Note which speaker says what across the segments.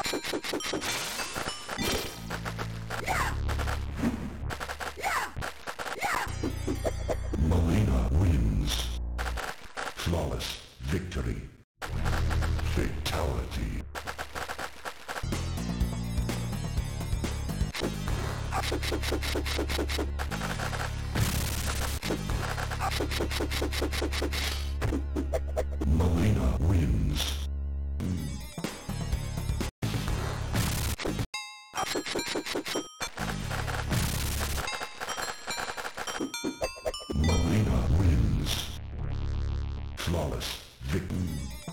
Speaker 1: Mileena wins. Flawless victory. Fatality. Mileena wins. Mileena wins. Flawless victory.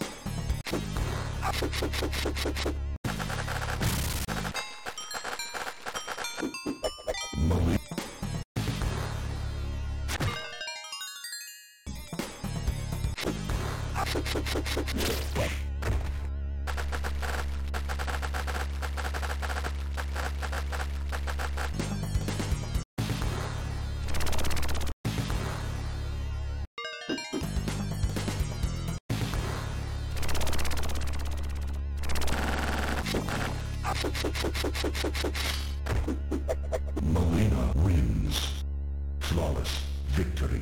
Speaker 1: Mileena wins. Flawless victory.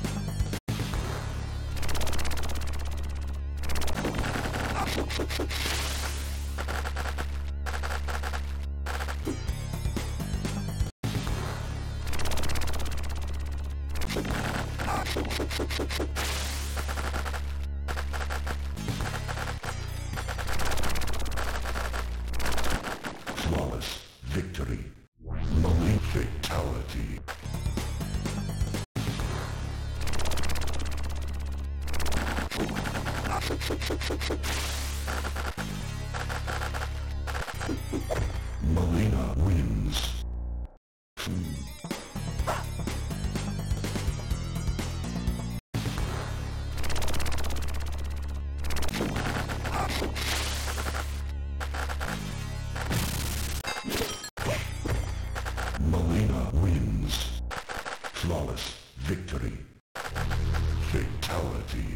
Speaker 1: Flawless victory. Mileena fatality. Mileena wins. Mileena wins. Flawless victory. Fatality.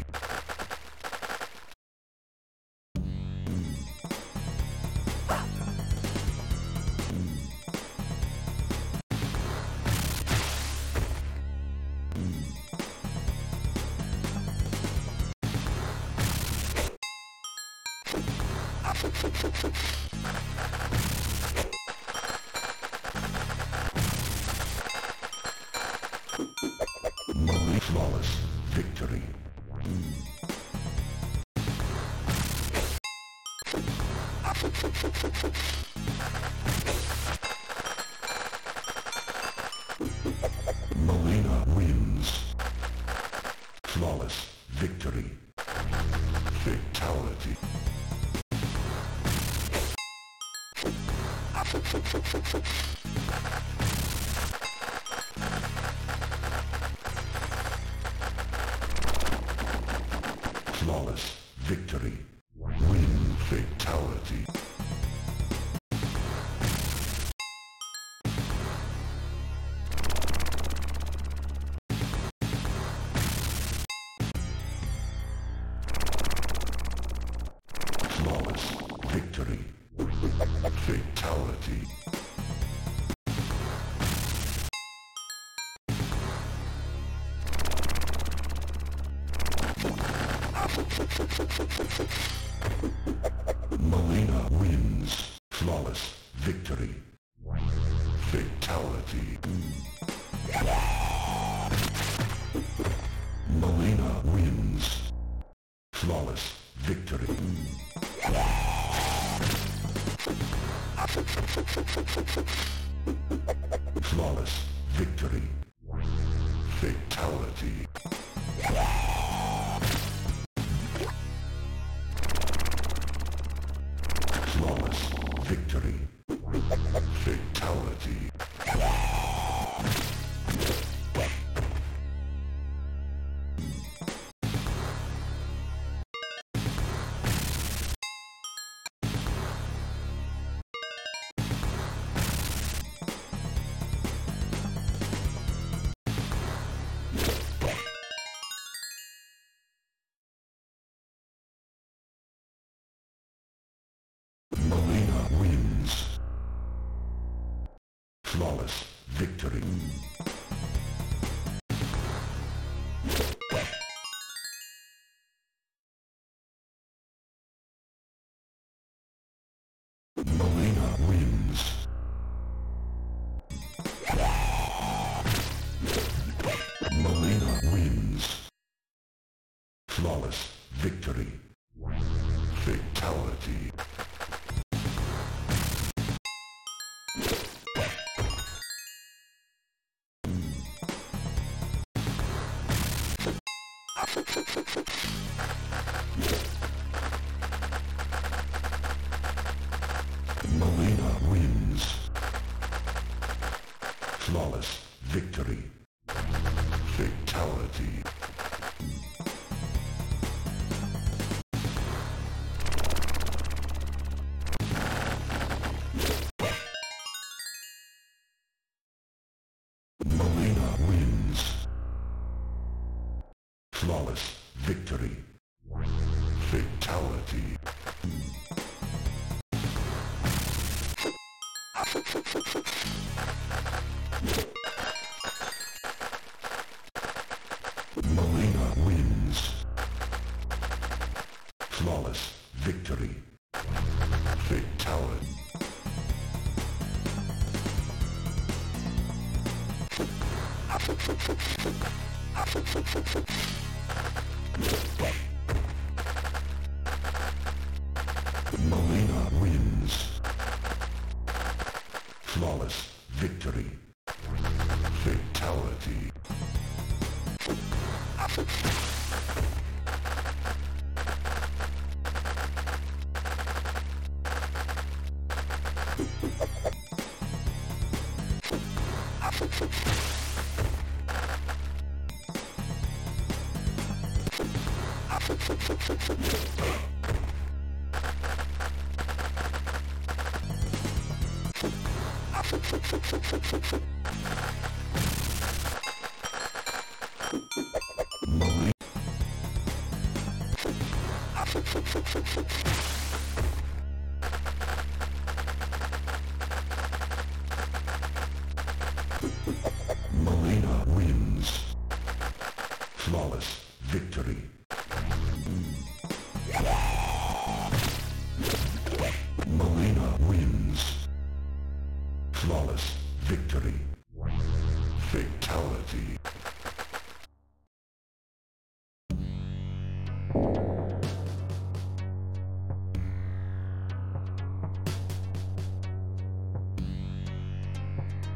Speaker 1: Mileena flawless victory. Mileena wins. Flawless victory. Fatality. Flawless victory. Win fatality. Flawless victory. Fatality. Mileena wins. Flawless victory. Fatality. Mileena wins. Flawless victory. Flawless victory. Fatality. Flawless victory. Fatality. Mileena Flawless victory. 𝘨𝘮𝘮 wins. 𝘨𝘮𝘮 wins. Flawless victory. Fatality. 𝘨𝘮𝘮 wins. Flawless victory. Fatality. 𝘨𝘮𝘮 wins. Flawless victory. Fatality. 𝘨𝘮𝘮 wins. Flawless victory. Fatality. 𝘨𝘮𝘮 wins. Flawless victory. Fatality. 𝘨𝘮𝘮